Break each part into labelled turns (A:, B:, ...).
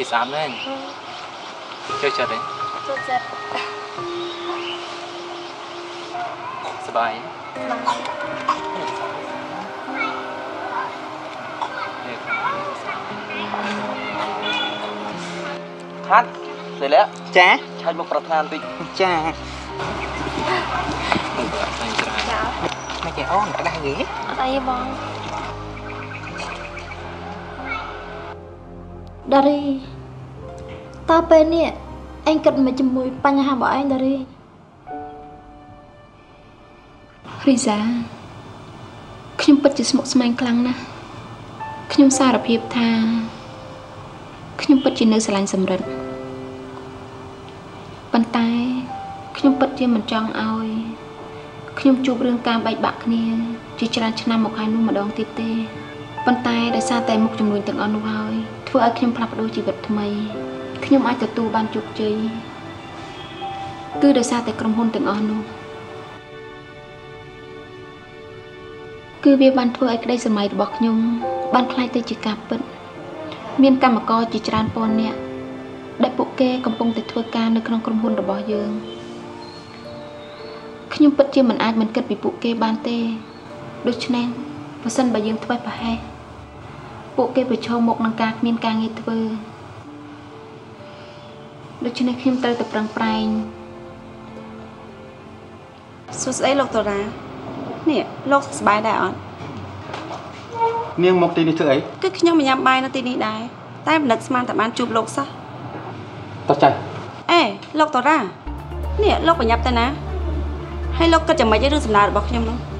A: sám đấy chơi chật đấy
B: chật
A: sờ bài hát để lẽ chá thay một bậc thang tí chá mấy cái ôn cái đây gì
B: ở đây bông Dari ta bên nè anh cần mà chùm mùi bánh hà bỏ anh Dari
C: Riza ខ្ញុំពិតជាស្មុគស្មាញខ្លាំងណាស់ខ្ញុំសារភាពថាខ្ញុំពិតជានៅស្រឡាញ់សម្រិទ្ធប៉ុន្តែខ្ញុំពិតជាមិនចង់ឲ្យខ្ញុំជួបរឿងការបែកបាក់គ្នាជាច្រើនឆ្នាំមកហើយនោះម្ដងទៀតទេប៉ុន្តែដោយសារតែមុខចំនួនទាំងអស់នោះហើយធ្វើឲ្យខ្ញុំផ្លាស់ប្ដូរជីវិតថ្មីខ្ញុំអាចទទួលបានជោគជ័យគឺដោយសារតែក្រុមហ៊ុនទាំងអស់នោះគឺវាបានធ្វើឲ្យក្តីស្រមៃរបស់ខ្ញុំបានคล้ายទៅជាការពិតមានកម្មករជាច្រើនពាន់នាក់ដែលពួកគេកំពុងតែធ្វើការនៅក្នុងក្រុមហ៊ុនរបស់យើងខ្ញុំពិតជាមិនអាចមិនគិតពីពួកគេបានទេដូច្នេះបើសិនបើយើងធ្វេសប្រហែសពួកគេប្រឈមមុខនឹងការគ្មានការងារធ្វើដូច្នេះខ្ញុំត្រូវតែប្រឹងប្រែង
D: សួស្តីលោកតារានេះលោកសប្បាយដែរអត់
E: នាងមកទីនេះធ្វើអី
D: គឺខ្ញុំញ៉ាំបាយនៅទីនេះដែរតែមិននឹកស្មានតែបានជួបលោកសោះ
E: តោះចា
D: អេលោកតារានេះលោកប្រញាប់ទៅណាហើយលោកគិតយ៉ាងម៉េចរឿងសំណើរបស់ខ្ញុំនោះ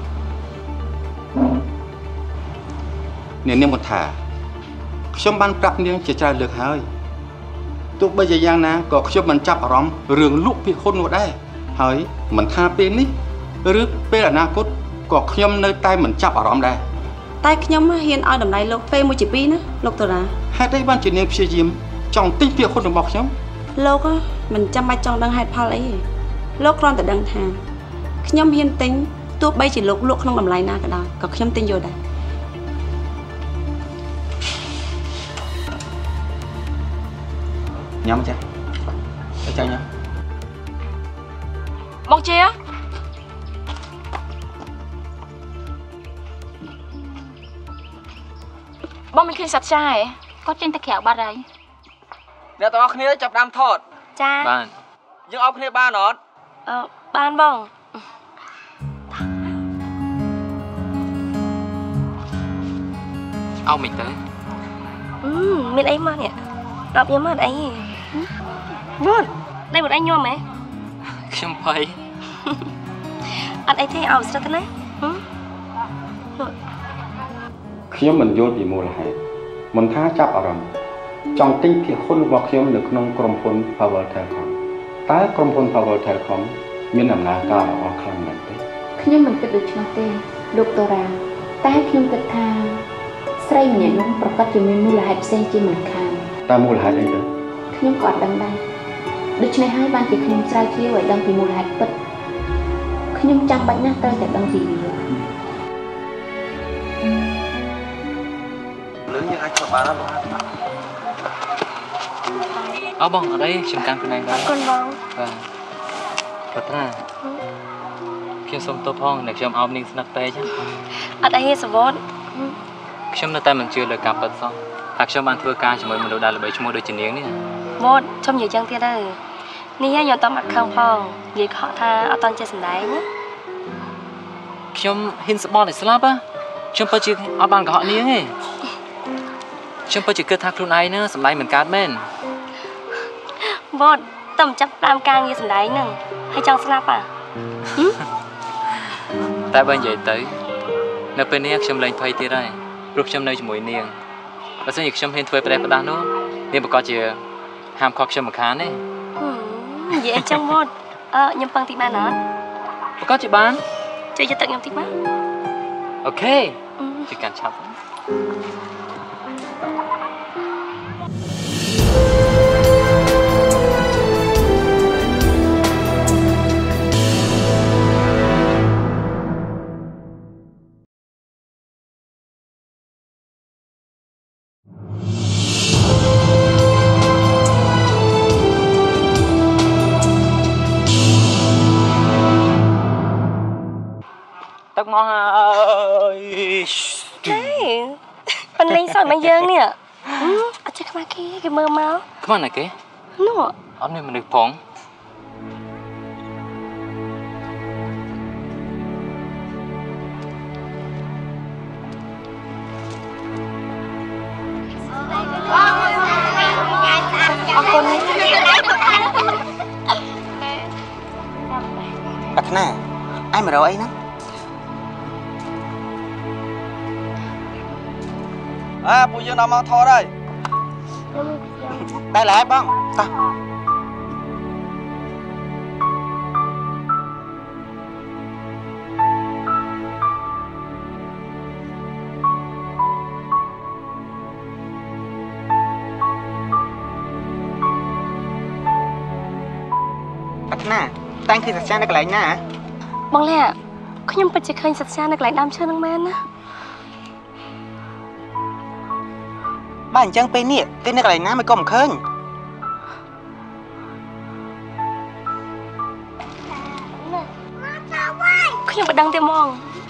E: នាងគាត់ថាខ្ញុំបានប្រាប់នាងជាច្រើនលើកហើយទោះបីជាយ៉ាងណាក៏ខ្ញុំមិនចាប់អារម្មណ៍រឿងលក់ភាគហ៊ុននោះដែរហើយមិនថាពេលនេះឬពេលអនាគតក៏ខ្ញុំនៅតែមិនចាប់អារម្មណ៍ដែរ
D: តែខ្ញុំហ៊ានឲ្យតម្លៃលោកពេលមួយជាពីរណាលោកតារា
E: ហេតុអីបានជានាងព្យាយាមចង់ទិញភាគហ៊ុនរបស់ខ្ញុំ
D: លោកមិនចាំបាច់ចង់ដឹងហេតុផលអីទេលោកគ្រាន់តែដឹងថាខ្ញុំហ៊ានទិញទោះបីជាលោកលក់ក្នុងតម្លៃណាក៏ដោយក៏ខ្ញុំទិញយកដែរ
E: ញ៉ាំចាចាញ៉ាំ
B: បងជាបងមិនឃើញសត្វចាហ៎គាត់ចេញទៅក្រៅបាត់ហើយ
A: អ្នកទាំងអស់គ្នាចាប់ដើមថត
B: ចា
A: បានយើងអោបគ្នាបានអត់
B: បានបង
A: អោបមិនទៅ
B: មានអីមកនេះដល់ខ្ញុំមកអីវ៉ាដៃបងអញញោមហ៎
A: ខ្ញុំភ័យ
B: អត់អីទេអោបស្រិតណា
E: ខ្ញុំមិនយល់ពីមូលហេតុមិនថាចាប់អារម្មណ៍ចង់ទិញភាគហ៊ុនរបស់ខ្ញុំនៅក្នុងក្រុមហ៊ុន Power Telecom តើក្រុមហ៊ុន Power Telecom មានដំណើរការល្អខ្លាំងមែនទេ
C: ខ្ញុំមិនគិតដូច្នោះទេលោកតារាតែខ្ញុំគិតថាស្រីម្នាក់នោះប្រកាសជាមានមូលហេតុផ្សេងជាមិនខាន
E: តើមូលហេតុអីទៅ
C: ខ្ញុំក៏អត់ដឹងដែរដូច្នេះហើយបានជាខ្ញុំស្រាវជ្រាវឲ្យដឹងពីមូលហេតុពិតខ្ញុំចាំបាច់ណាស់ត្រូវតែដឹងពីវា
A: លើយើងអាចធ្វើបានអត់បងអើបងអត់អីខ្ញុំកាន់ខ្លួនឯងបាន
B: គុណបង
A: បាទប្រាខ្ញុំសុំទោសផងដែលខ្ញុំអោបនាងស្នឹកពេក
B: អត់អីទេសវត
A: ខ្ញុំនៅតែមិនជឿលើការពិតសោះថាខ្ញុំបានធ្វើការជាមួយមនុស្សដែលល្បីឈ្មោះដូចជានាងនេះ
B: វតខ្ញុំនិយាយចឹងទៀតហើយនេះខ្ញុំអត់មកខឹងផងនិយាយខកថាអត់តន់ចេះសម្ដែងណា
A: ខ្ញុំហ៊ានស្បល់ឲ្យស្លាប់ខ្ញុំពិតជាអត់បានកុហកនាងទេខ្ញុំពិតជាគិតថាខ្លួនឯងហ្នឹងសម្ដែងមិនកើតមែន
B: វតតែមិនចាប់តាមការងារសម្ដែងហ្នឹងហើយចង់ស្លាប់
A: តែបើនិយាយទៅនៅពេលនេះខ្ញុំលែងភ័យទៀតហើយព្រោះខ្ញុំនៅជាមួយនាងបើសិនជាខ្ញុំហ៊ានធ្វើប្រេះផ្ដាស់នោះនាងប្រកាសជាហាមខកខ្ញុំមិនខានទេ
B: និយាយអញ្ចឹងវតខ្ញុំពឹងតិចបានអត់
A: ប្រកាសជាបាន
B: ជួយយកទឹកខ្ញុំតិចបាន
A: អូខេជួយកាន់ឆាប់
B: Còn mấy dương nè. Ở trên khmer kia cái mơ máu.
A: Khmer này kế.
B: Nó.
A: Ông này mình được phóng.
B: Con này.
F: Bạch nè, ai mà đâu ấy nó?
G: Phụ dương nào mau thò đây.
F: Đây là ai bông? Ta. Bạch nè, tăng khi sạch sang được lại nè.
B: Bông lẹ,ខ្ញុំពិតជាឃើញសត្វសានៅកន្លែងដើមឈើហ្នឹងមែនណា
F: Bà anh chăng bên nè, tên này lại ná mới có một khơi.
B: ខ្ញុំមិនដឹងទេហ្មង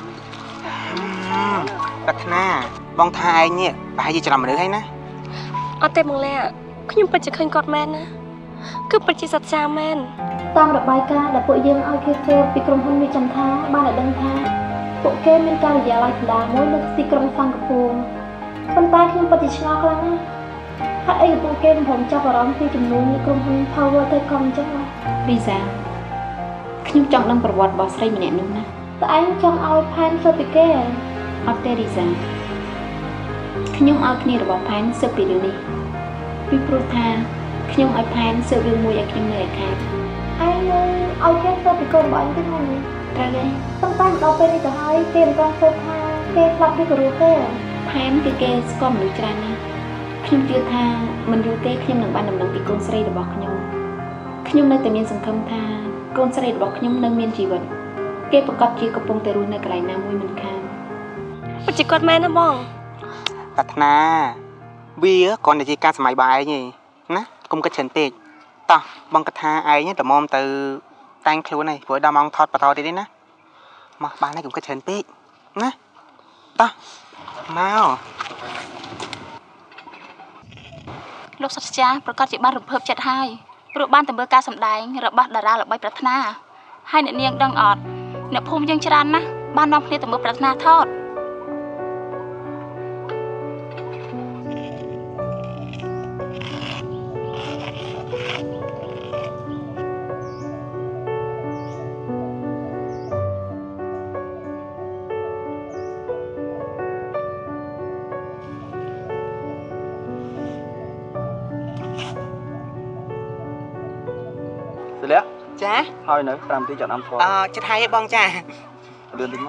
F: Bạch nè, bông thai nè, bà hay gì cho làm được hay nè.
B: អត់ទេបងលះខ្ញុំពិតជាឃើញគាត់មែនណាគឺពិតជាសត្វសាមែន
C: តាមរបាយការណ៍ដែលពួកយើងឲ្យគេធ្វើពីក្រុមហ៊ុនវិចំថាបានឲ្យដឹងថាពួកគេមានការិយាល័យដណ្ដើមមួយនៅទីក្រុងសង្កពូប៉ុន្តែខ្ញុំពិតជាឆ្ងល់ខ្លាំងណាស់ហេតុអីពួកគេមិនព្រមចាប់អារម្មណ៍ពីចំនួននៃក្រុមហ៊ុន Power ទៅកុំអញ្ចឹងរីសាខ្ញុំចង់ដឹងប្រវត្តិរបស់ស្រីម្នាក់នោះណាតើឯងចង់ឲ្យផែនធ្វើពីគេអត់ទេរីសាខ្ញុំឲ្យគ្នារបស់ផែនស៊ើបពីរឿងនេះពីព្រោះថាខ្ញុំឲ្យផែនស៊ើបរឿងមួយឲ្យខ្ញុំនៅឯខាងឯងឲ្យគេស៊ើបពីកូនរបស់ឯងទៅហ្នឹងត្រូវទេប៉ុន្តែដល់ពេលនេះទៅហើយគេមិនទាន់ស៊ើបថាគេស្លាប់ឬក៏រស់ទេផែនគឺគេស្គាល់មនុស្សច្រើនណាស់ខ្ញុំជឿថាមិនយូរទេខ្ញុំនឹងបានដំណឹងពីកូនស្រីរបស់ខ្ញុំនៅតែមានសង្ឃឹមថាកូនស្រីរបស់ខ្ញុំនៅមានជីវិតគេប្រកាសជាកំពុងតែរស់នៅកន្លែងណាមួយមិនខាន
B: ពិតជាគាត់មែនណាបង
F: ប្រាថ្នាវាគ្រាន់តែជាការសម័យបាយឯងណាកុំគិតច្រើនពេកតោះបងគិតថាឯងតម្រាំទៅតែងខ្លួនឯងព្រោះដល់ម៉ោងថតបន្តទៀតទេណាមកបានហើយកុំគិតច្រើនពេកណាតោះមក
H: លោកសាស្ត្រាចារ្យប្រកាសជាបានរំភើបចិត្តហើយព្រោះបានទៅមើលការសម្ដែងរបស់តារាល្បីប្រាថ្នាហើយអ្នកនាងដឹងអត់អ្នកភូមិយើងច្រើនណាស់បាននាំគ្នាទៅមើលប្រាថ្នាថត
G: Lẽ
F: ចា
G: ហើយនៅ5នាទីចាំអំធរ
F: ចិត្តហើយបងចា
G: លឿនតិចមក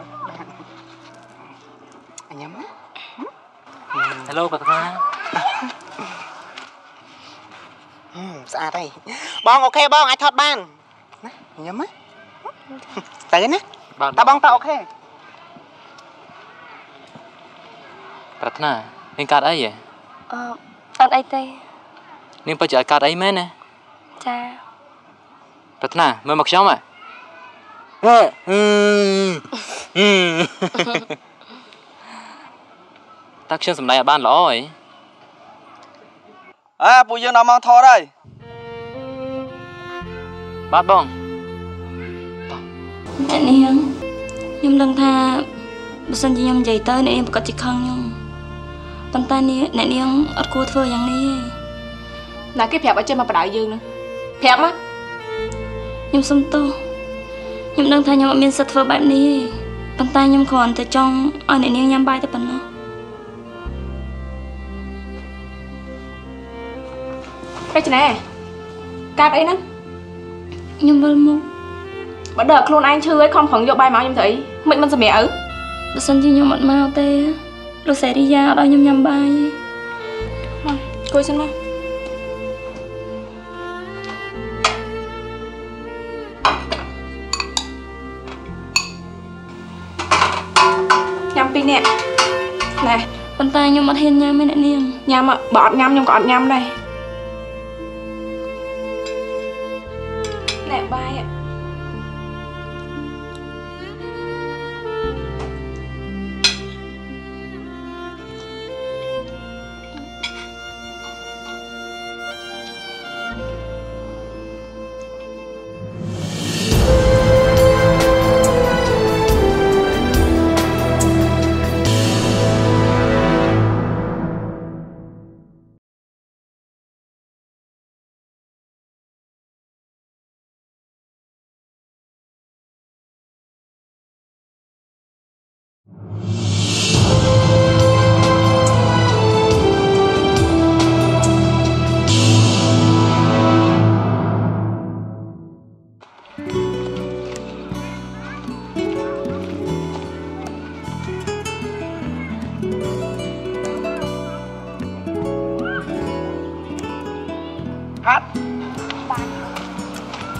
F: អញញ៉ាំ
A: Hello ប្រាថ្នា
F: ស្អាតហើយបងអូខេបងអាចថតបានណាញ៉ាំទៅណាតើបងតើអូខេ
A: ប្រាថ្នានាងកាត់អីហ៎
B: អត់អីទេ
A: នាងពិតជាកាត់អីមែនណា
B: ចា
A: ប្រាថ្នាមើលមកខ្ញុំហ៎ តាខ្ញុំសម្ដែងឲ្យបានល្អហី
G: ពួកយើងដល់ម៉ោងថតហើយ
A: បាទបង
B: អ្នកនាងខ្ញុំដឹងថាបើសិនជាខ្ញុំនិយាយទៅអ្នកនាងប្រកាសជាខឹងខ្ញុំប៉ុន្តែអ្នកនាងអត់គួរធ្វើយ៉ាងនេះទេណាគេប្រាប់ឲ្យចេះមកបដៅយើងនឹងប្រាប់មកខ្ញុំសុំទោសខ្ញុំដឹងថាខ្ញុំអត់មានសិទ្ធិធ្វើបែបនេះទេប៉ុន្តែខ្ញុំគ្រាន់តែចង់ឲ្យអ្នកនាងញ៉ាំបាយតែប៉ុណ្ណោះអីច្នេះកាត់អីហ្នឹងខ្ញុំវិលមកបើដល់ខ្លួនឯងឈឺហើយខំប្រឹងយកបាយមកខ្ញុំទៅអីមិនសម្រាប់ឪបើសិនជាខ្ញុំអត់មកទេលោកសេរីយ៉ាអត់ឲ្យខ្ញុំញ៉ាំបាយទេមកគួយសិនមកញ៉ាំពីរនាក់ណែប៉ុន្តែខ្ញុំអត់ហ៊ានញ៉ាំទេអ្នកនាងញ៉ាំបើអត់ញ៉ាំខ្ញុំក៏អត់ញ៉ាំដែរណែបាយ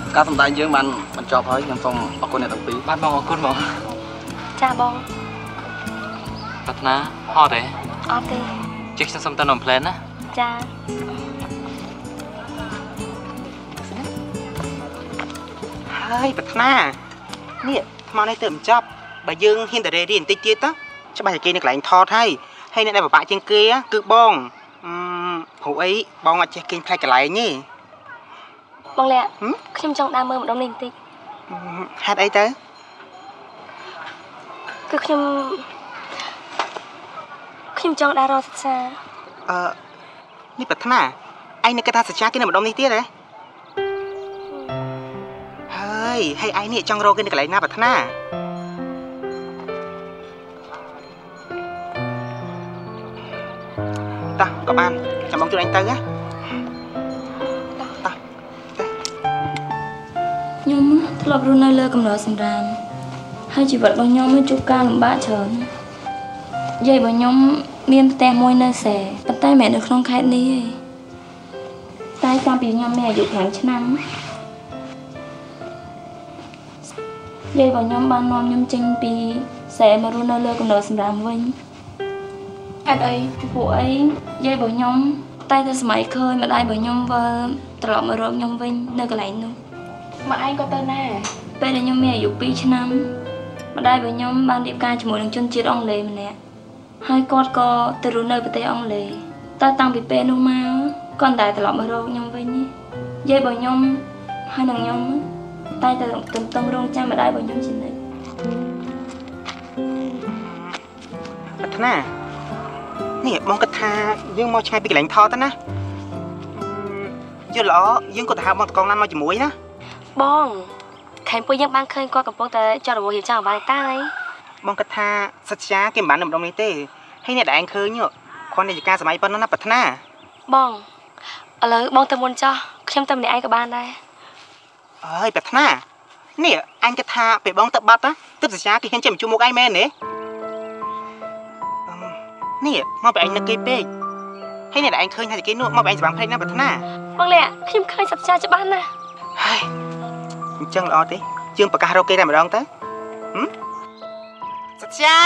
G: ការសម្ដែងយើងបានបញ្ចប់ហើយខ្ញុំសូមអរគុណអ្នកទាំងពីរ
A: បាទបងអរគុណបង
B: ចាបង
A: ប្រាថ្នាហត់ទេ
B: អត់ទេ
A: ជិះខ្ញុំសុំទៅនំផ្លែនណា
B: ចា
F: ហើយប្រាថ្នានេះថ្មនេះទៅបញ្ចប់បើយើងហ៊ានតែរៀនបន្តិចទៀតទៅច្បាស់តែគេនៅកន្លែងថតហើយអ្នកដែលពិបាកជាងគេគឺបងព្រោះអីបងអត់ចេះគេងផ្លែកន្លែងទេ
B: បងលាក់ខ្ញុំចង់ដើរមើលម្ដងនេះបន្តិច
F: ហេតុអីទៅ
B: គឺខ្ញុំចង់ដើររកសិក្សា
F: នេះប្រាថ្នាឯងនៅគិតថាសច្ចាគេនៅម្ដងនេះទៀតហ៎ហើយឯងនេះចង់រកគេនៅកន្លែងណាប្រាថ្នាតោះក៏បានចាំបងជួយអញទៅណា
B: ខ្ញុំធ្លាប់រស់នៅលើកំណើសម្រាមហើយជីវិតរបស់ខ្ញុំមានជួបការលំបាកច្រើនយាយរបស់ខ្ញុំមានផ្ទះមួយនៅសេប៉ុន្តែមិននៅក្នុងខេត្តនេះទេតែតាំងពីខ្ញុំមានអាយុ5ឆ្នាំយាយរបស់ខ្ញុំបាននាំខ្ញុំចេញពីសេមករស់នៅលើកំណើសម្រាមវិញអត់អីពីពួកអីយាយរបស់ខ្ញុំតែសម័យឃើញម្ដាយរបស់ខ្ញុំវិលត្រឡប់មករកខ្ញុំវិញនៅកន្លែងនោះ
C: មកឯងក៏ទៅណា
B: ពេលដែលខ្ញុំមានអាយុ2ឆ្នាំម្ដាយរបស់ខ្ញុំបានរៀបការជាមួយនឹងជនជាតិអង់គ្លេសម្នាក់ហើយគាត់ក៏ទៅរស់នៅប្រទេសអង់គ្លេសតែតាំងពីពេលនោះមកគាត់តែត្រឡប់មករកខ្ញុំវិញយាយរបស់ខ្ញុំហើយនឹងខ្ញុំតែទៅទន្ទឹងរង់ចាំម្ដាយរបស់ខ្ញុំជានិច្ច
F: ប្រាថ្នានេះបងគិតថាយើងមកឆ្ងាយពីកន្លែងថតទៅណាយល់ល្អយើងក៏ទៅហៅបងតកងឡានមកជាមួយណា
B: បងខែពួកយើងបានឃើញគាត់កំពុងតែចោលរវល់រៀបចំអ្វីតាហើយ
F: បងគិតថាសច្ចាគេមិនបាននៅម្ដងនេះទេហើយអ្នកដែលឯងឃើញគាត់នេះជាការសម័យប៉ុណ្ណឹងណាប្រាថ្នា
B: បងឥឡូវបងទៅមុនចោះខ្ញុំទៅម្នាក់ឯងក៏បានដែរ
F: អើយប្រាថ្នានេះអញគិតថាពេលបងទៅបាត់ណាទើបសច្ចាគេហ៊ានចេញមកជួបមុខឯងមែនទេនេះមកពេលឯងនឹកគេពេកហើយអ្នកដែលឯងឃើញថាគេនោះមកពេលឯងស្បាំងភ្នែកណាប្រាថ្នា
B: បងលាក់ខ្ញុំឃើញសច្ចាច្បាស់ណាស់
F: ហើយអញ្ចឹងល្អទេយើងប្រកាសរកគេតែម្ដងទៅសច្ចា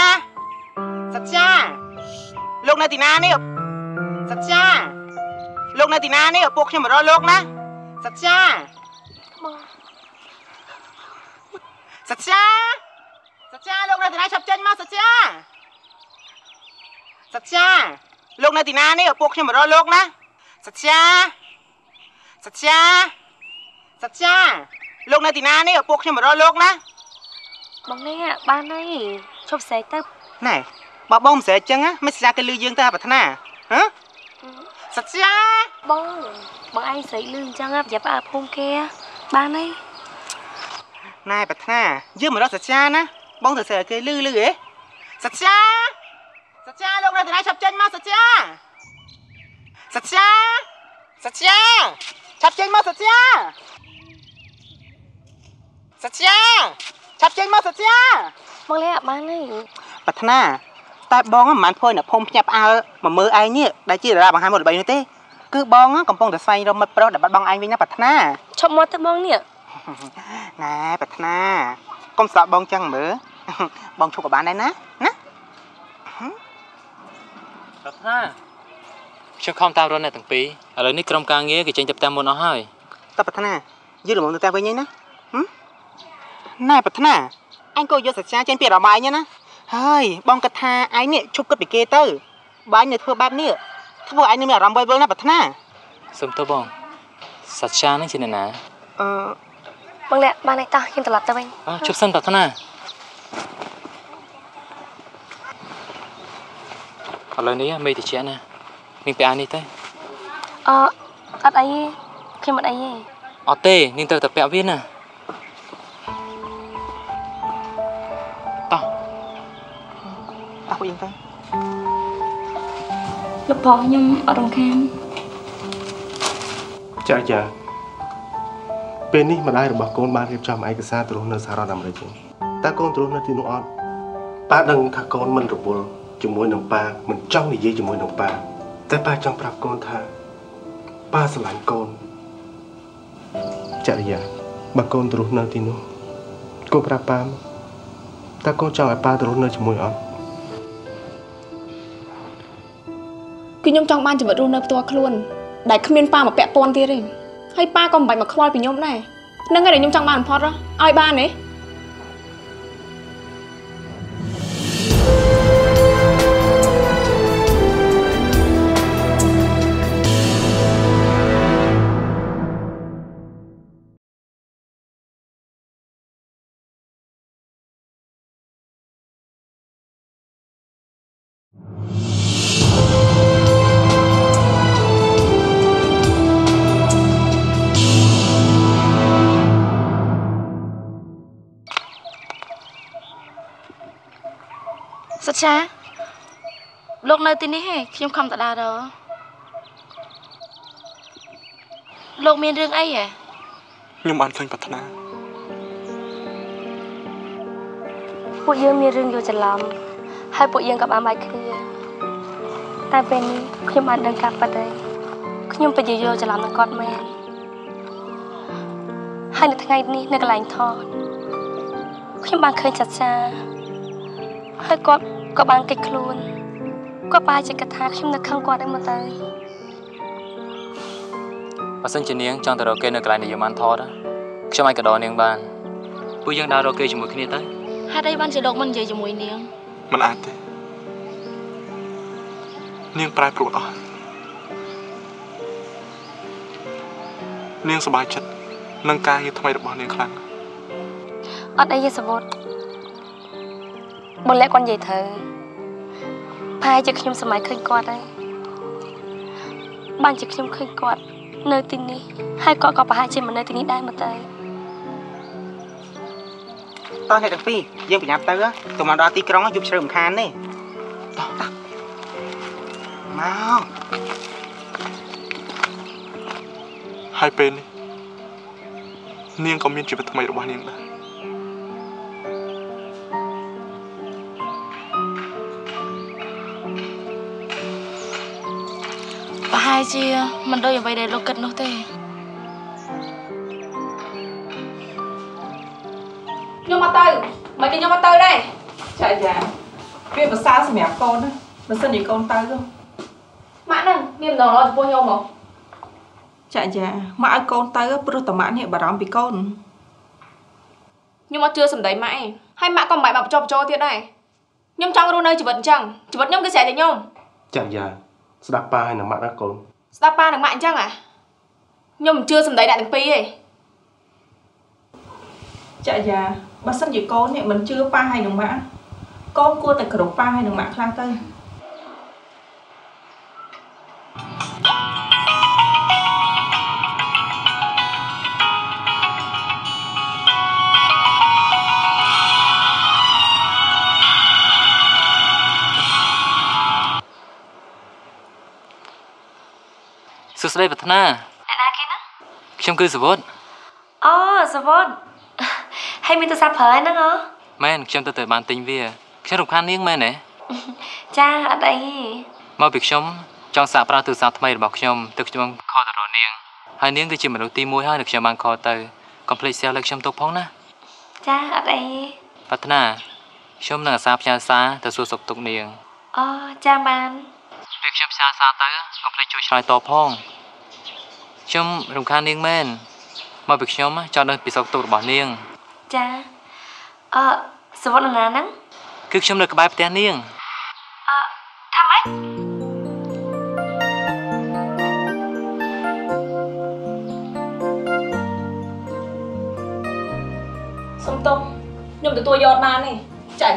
F: លោកនៅទីណានេះសច្ចាលោកនៅទីណានេះពួកខ្ញុំមករកលោកណាសច្ចាសច្ចាលោកនៅទីណាឆាប់ចេញមកសច្ចាលោកនៅទីណានេះពួកខ្ញុំមករកលោកណាសច្ចាលោកនៅទីណានេះពួកខ្ញុំមករកលោកណា
B: បងនេះបានហើយឈប់ស្រែកទៅ
F: ណែបើបងមិនស្រែកចឹងណាមិនស្ចាគេលឺយើងទៅប្រាថ្នាហ៎សច្ចា
B: បងឯងស្រែកលឺអញ្ចឹងប្រយ័ត្នអើភូមិគេបានហើយ
F: ណែប្រាថ្នាយើងមករកសច្ចាណាបងទៅស្រែកគេលឺហ៎សច្ចាលោកនៅទីណាឆាប់ចេញមកសច្ចាឆាប់ចេញមកសច្ចា
B: បងលាក់បានហើយ
F: ប្រាថ្នាតែបងមិនបានធ្វើអ្នកភូមិភ្ញាក់ផ្អើលមកមើលឯងនេះដែលជាតារាបង្ហាញមុខល្បីនោះទេគឺបងកំពុងតែស្វែងរកមិត្តប្រុសដែលបាត់បង់ឯងវិញណាប្រាថ្នា
B: ឈប់មកទៅបងនេះ
F: ណែប្រាថ្នាកុំស្ដាប់បងចឹងមើលបងឈប់ក៏បានដែរណា
A: ប្រាថ្នាខ្ញុំខំតាមរត់អ្នកទាំងពីរឥឡូវនេះក្រុមការងារគេចេញទៅផ្ទះមុនអស់ហើយ
F: តើប្រាថ្នាយើងល្មមទៅផ្ទះវិញឯណាណែប្រាថ្នាអញក៏យកសច្ចាចេញពីអារម្មណ៍ឯងណាហើយបងគិតថាឯងនេះឈប់គិតពីគេទៅបើឯងនៅធ្វើបែបនេះធ្វើឯងនឹងមានអារម្មណ៍វិលណាប្រាថ្នា
A: សុំទោសបងសច្ចានឹងជាអ្នកណា
B: បងលាក់បានហើយតោះខ្ញុំត្រឡប់ទៅវិញ
A: ជប់សិនប្រាថ្នាឥឡូវនេះមេតិចណានាងទៅអានេះទៅ
B: អត់អីខ្ញុំអត់អីទេ
A: អត់ទេនាងទៅតែពាក់វាណាតោះ
F: វិញទៅ
B: លោកបងខ្ញុំអត់រំខាន
I: ចាពេលនេះម្ដាយរបស់កូនបានរៀបចំឯកសារទៅរស់នៅសហរដ្ឋអាមេរិកតើកូនទៅរស់នៅទីនោះអត់ប៉ាដឹងថាកូនមិនរវល់ជាមួយនឹងប៉ាមិនចង់និយាយជាមួយនឹងប៉ាតែប៉ាចង់ប្រាប់កូនថាប៉ាស្រឡាញ់កូនចរិយាបើកូនទៅរស់នៅទីនោះកូនប្រាប់ប៉ាតើកូនចង់ឲ្យប៉ាទៅរស់នៅជាមួយអត់
B: គឺខ្ញុំចង់បានជីវិតរស់នៅផ្ទាល់ខ្លួនដែលគ្មានប៉ាមកពាក់ព័ន្ធទៀតទេហើយប៉ាក៏មិនបាច់មកខ្វល់ពីខ្ញុំដែរនឹងហើយដែលខ្ញុំចង់បានបំផុតឲ្យបានទេ
H: សុតចាលោកនៅទីនេះហ៎ខ្ញុំខំតដារលោកមានរឿងអីហ៎
F: ខ្ញុំបានឃើញប្រាថ្នា
B: ពួកយើងមានរឿងយល់ច្រឡំហើយពួកយើងក៏បានបែកគ្នាតែពេលនេះខ្ញុំបានដឹងការពិតហើយខ្ញុំពិតជាយល់ច្រឡំនឹងគាត់មែនហើយនៅថ្ងៃនេះនៅកន្លែងថតខ្ញុំបានឃើញចាត់ចាហើយគាត់ក៏បានកិច្ចខ្លួនគាត់បែរជាគិតថាខ្ញុំនៅខឹងគាត់ឯងមកទៅ
A: បើសិនជានាងចង់ទៅរកគេនៅកន្លែងដែលយើងបានថតខ្ញុំអាចក៏ដនាងបានពួកយើងដើររកគេជាមួយគ្នាទៅ
H: ហេតុអីបានជាលោកមិននិយាយជាមួយនាង
F: មិនអាចទេនាងប្រែប្រួលអស់នាងសប្បាយចិត្តនឹងការងារថ្មីរបស់នាងខ្លាំង
B: អត់អីទេសវត្តបើលក្ខគាត់និយាយត្រូវប្រហែលជាខ្ញុំសម័យឃើញគាត់ហើយបានជាខ្ញុំឃើញគាត់នៅទីនេះហើយគាត់ក៏ប្រហែលជាមិននៅទីនេះដែរមកទៅ
F: តោះអ្នកទាំងពីរយើងប្រញាប់ទៅទៅមកដល់ទីក្រុងយប់ជ្រៅមិនខានទេតោះមកហើយពេលនេះនាងក៏មានជីវិតថ្មីរបស់នាងដែរ
H: ប្រហែលជាមិនដូចអ្វីដែលលោកគិតនោះទេ
B: ខ្ញុំមកទៅមិនគេខ្ញុំមកទៅដែរ
D: ចាវាប្រសើរសម្រាប់កូនណាបើសិនជាកូនទៅ
B: ម៉ាក់ហ្នឹងមានម្ដងរត់ចំពោះខ្ញុំមក
D: ចាម៉ាក់ឲ្យកូនទៅព្រោះតាម៉ាក់នេះបារម្ភពីកូន
B: ខ្ញុំអត់ជឿសម្ដីម៉ាក់ឯងហើយម៉ាក់ក៏មិនបាច់មកបញ្ចុះបញ្ចូលទៀតដែរខ្ញុំចង់រស់នៅជីវិតអញ្ចឹងជីវិតខ្ញុំគឺស្រេចតែខ្ញុំ
I: ចាយ៉ាស្ដាប់ប៉ាហើយនឹងម៉ាក់ណាកូន
B: ស្ដាប់ប៉ានឹងម៉ាក់អញ្ចឹងខ្ញុំមិនជឿសម្ដីអ្នកទាំងពីរទេ
D: ចាបើសិនជាកូននេះមិនជឿប៉ាហើយនឹងម៉ាក់កូនគួរតែគោរពប៉ាហើយនឹងម៉ាក់ខ្លាំងទៅ
A: សួស្តីប្រាថ្នា
B: អ្នកណាគេណា
A: ខ្ញុំគឺសវត្ត
B: អូសវត្តហើយមានទូរស័ព្ទប្រើហ្នឹងហ៎
A: មែនខ្ញុំទៅបានទិញវាខ្ញុំរំខាននាងមែនទេ
B: ចាអត់អី
A: មកពីខ្ញុំចង់សាកប្រើទូរស័ព្ទថ្មីរបស់ខ្ញុំទៅខ្ញុំខលទៅរកនាងហើយនាងគឺជាមនុស្សទី1ហើយដែលខ្ញុំបានខលទៅកុំភ្លេចshareលើខ្ញុំទុកផងណា
B: ចាអត់អី
A: ប្រាថ្នាខ្ញុំនឹងអាសាផ្ញើសារទៅសួរសុខទុក្ខនាង
B: អូចាបាន
A: ពេលខ្ញុំផ្ញើសារទៅកុំភ្លេចជួយឆ្លើយតបផងខ្ញុំរំខាននាងមែនមកពីខ្ញុំចង់ដឹងពីសុខទុក្ខរបស់នាង
B: ចាសវត្តណាហ្នឹង
A: គឺខ្ញុំនៅក្បែរផ្ទះនាង
B: ថាម៉េចសុំទោសខ្ញុំទទួលយកបានទេ
D: ចា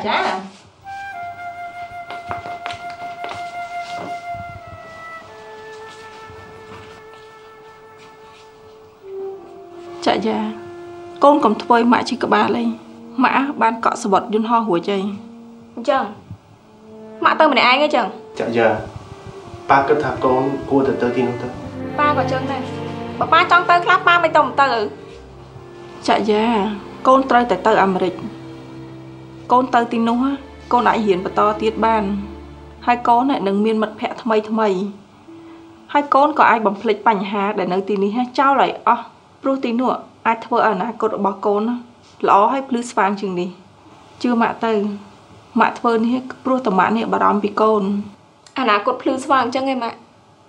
D: កូនកុំធ្វើឲ្យម៉ាក់ជិះក្បាលឯងម៉ាក់បានកក់សវត្តយន្តហោះរួចឯង
B: អញ្ចឹងម៉ាក់ទៅម្នាក់ឯងអញ្ចឹង
I: ចាយ៉ាប៉ាគិតថាកូនគួរទៅទីនោះទៅ
B: ប៉ាក៏អញ្ចឹងដែរបើប៉ាចង់ទៅខ្លះប៉ាមិនទៅ
D: ចាយ៉ាកូនត្រូវតែទៅអាមេរិកកូនទៅទីនោះកូនអាចរៀនបន្តទៀតបានហើយកូននឹងមានមិត្តភ័ក្តិថ្មីហើយកូនក៏អាចបំភ្លេចបញ្ហាដែលនៅទីនេះចោលឲ្យអស់ព្រោះទីនោះអាចធ្វើឲ្យអនាគតរបស់កូនល្អហើយភ្លឺស្វាងជាងនេះជឿម៉ាក់ទៅម៉ាក់ធ្វើនេះព្រោះតែម៉ាក់នេះបារម្ភពីកូន
B: អនាគតភ្លឺស្វាងអញ្ចឹងឯងម៉ាក់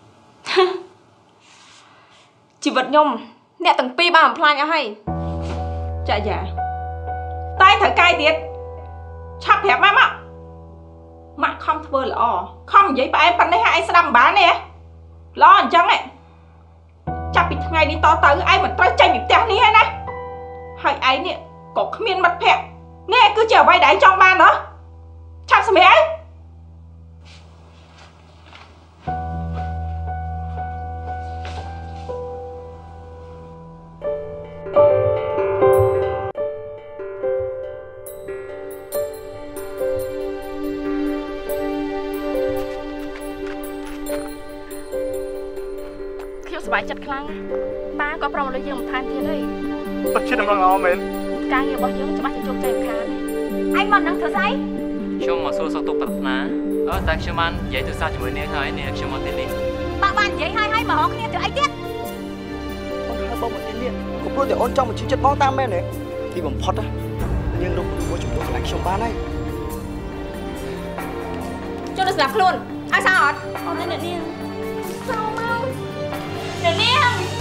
B: ជីវិតខ្ញុំអ្នកទាំងពីរបានបំផ្លាញអស់ហើយ
D: ចាយ៉ាតែត្រូវកាយទៀតឆាប់ប្រាប់ម៉ាក់មកម៉ាក់ខំធ្វើល្អខំនិយាយផ្អែមប៉ុណ្នេះឲ្យឯងស្ដាប់មិនបានទេល្អអញ្ចឹងឯងចាប់ពីថ្ងៃនេះតទៅឯងមិនត្រូវចេញពីផ្ទះនេះហើយណាហើយឯងនេះក៏គ្មានមិត្តភក្តិនេះគឺជាអ្វីដែលឯងចង់បានហ៎ឆាប់សម្រាប់ឯង
B: សប្បាយចិត្តខ្លាំងប៉ាក៏ប្រមលើយើងបន្ថែមទៀតហើយ
I: ពិតជាដំណឹងល្អមែន
B: ការងាររបស់យើងច្បាស់ជាជោគជ័យខានឯងមកនឹងធ្វើស្អី
A: ខ្ញុំមកសួរសុខទុក្ខប្រាថ្នាតែខ្ញុំបាននិយាយទូរស័ព្ទជាមួយនាងហើយនាងខ្ញុំមកទីនេះ
B: បាននិយាយហើយមកហៅគ្នាទៅអីទៀត
G: បងហៅបងមកទីនេះក៏ព្រោះតែអូនចង់មកជិះចិត្តបងតាមមែនទេទីបំផុតនាងរកមួយចំពោះកន្លែងខ្ញុំបានហើយ
B: ចូលទៅស្ដាប់ខ្លួនឲ្យសោះអត់អូនអ្នកនាងសោមកអ្នកនាង